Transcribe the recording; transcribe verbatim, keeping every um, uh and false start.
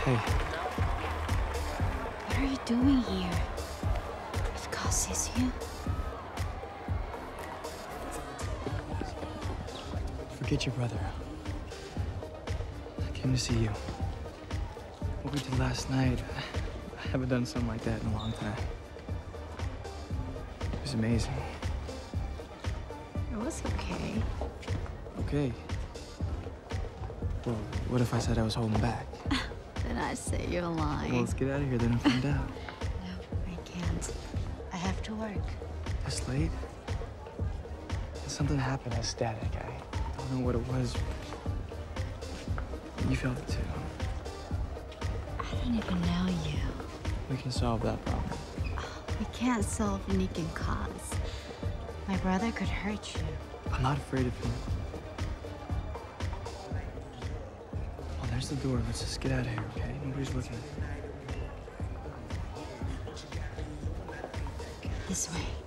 Hey. What are you doing here? If God sees you. Forget your brother. I came to see you. What we did last night, I haven't done something like that in a long time. It was amazing. It was okay. Okay. Well, what if I said I was holding back? Then I say you're lying. Well, let's get out of here then and find out. No, I can't. I have to work. This late? Something happened as static. I don't know what it was. You felt it too. I don't even know you. We can solve that problem. We can't solve Nick and Kaz. My brother could hurt you. I'm not afraid of him. Oh, there's the door. Let's just get out of here, okay? Nobody's looking. This way.